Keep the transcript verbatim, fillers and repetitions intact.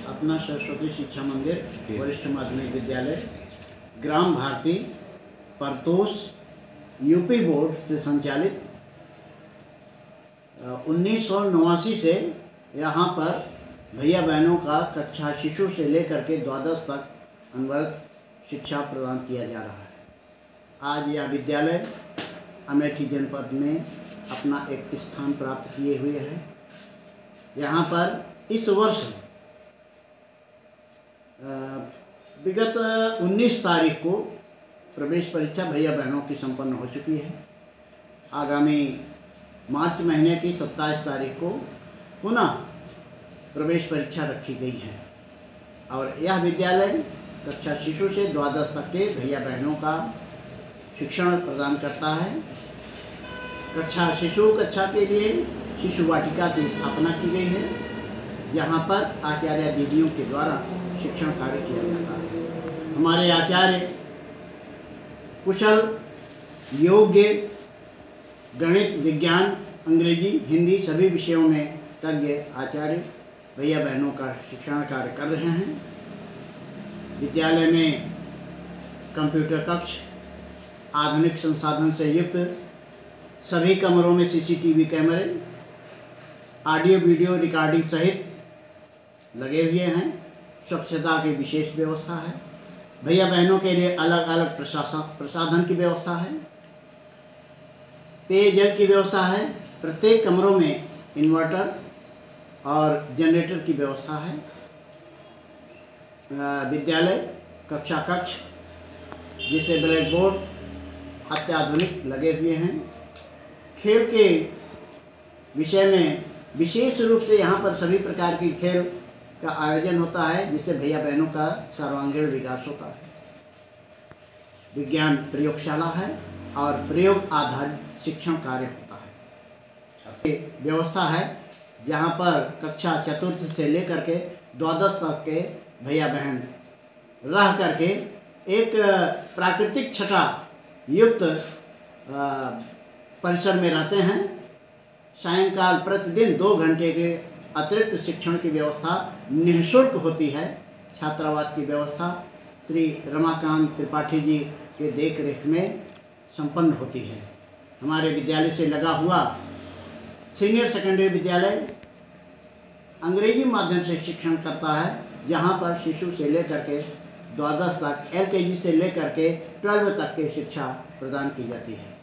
अपना सरस्वती शिक्षा मंदिर वरिष्ठ माध्यमिक विद्यालय ग्राम भारती परतोष यूपी बोर्ड से संचालित उन्नीस सौ नवासी से यहाँ पर भैया बहनों का कक्षा शिशु से लेकर के द्वादश तक अनवरत शिक्षा प्रदान किया जा रहा है। आज यह विद्यालय अमेठी जनपद में अपना एक स्थान प्राप्त किए हुए है। यहाँ पर इस वर्ष विगत उन्नीस तारीख को प्रवेश परीक्षा भैया बहनों की संपन्न हो चुकी है। आगामी मार्च महीने की सत्ताईस तारीख को पुनः प्रवेश परीक्षा रखी गई है और यह विद्यालय कक्षा शिशु से द्वादश तक के भैया बहनों का शिक्षण प्रदान करता है। कक्षा शिशु कक्षा के लिए शिशु वाटिका की स्थापना की गई है, जहाँ पर आचार्य दीदियों के द्वारा शिक्षण कार्य किया जाता है। हमारे आचार्य कुशल, योग्य, गणित, विज्ञान, अंग्रेजी, हिंदी सभी विषयों में तज्ञ आचार्य भैया बहनों का शिक्षण कार्य कर रहे हैं। विद्यालय में कंप्यूटर कक्ष, आधुनिक संसाधन से युक्त सभी कमरों में सीसीटीवी कैमरे, ऑडियो वीडियो रिकॉर्डिंग सहित लगे हुए हैं। स्वच्छता की विशेष व्यवस्था है। भैया बहनों के लिए अलग अलग प्रशासन प्रसाधन की व्यवस्था है। पेयजल की व्यवस्था है। प्रत्येक कमरों में इन्वर्टर और जनरेटर की व्यवस्था है। विद्यालय कक्षा कक्ष जिसे ब्लैक बोर्ड अत्याधुनिक लगे हुए हैं। खेल के विषय में विशेष रूप से यहाँ पर सभी प्रकार की खेल का आयोजन होता है, जिससे भैया बहनों का सर्वांगीण विकास होता है। विज्ञान प्रयोगशाला है और प्रयोग आधारित शिक्षण कार्य होता है। व्यवस्था है जहाँ पर कक्षा चतुर्थ से लेकर के द्वादश तक के भैया बहन रह करके एक प्राकृतिक छटा युक्त परिसर में रहते हैं। सायंकाल प्रतिदिन दो घंटे के अतिरिक्त शिक्षण की व्यवस्था निःशुल्क होती है। छात्रावास की व्यवस्था श्री रमाकांत त्रिपाठी जी के देख रेख में संपन्न होती है। हमारे विद्यालय से लगा हुआ सीनियर सेकेंडरी विद्यालय अंग्रेजी माध्यम से शिक्षण करता है, जहाँ पर शिशु से लेकर के द्वादश तक, एल के जी से लेकर के ट्वेल्व तक की शिक्षा प्रदान की जाती है।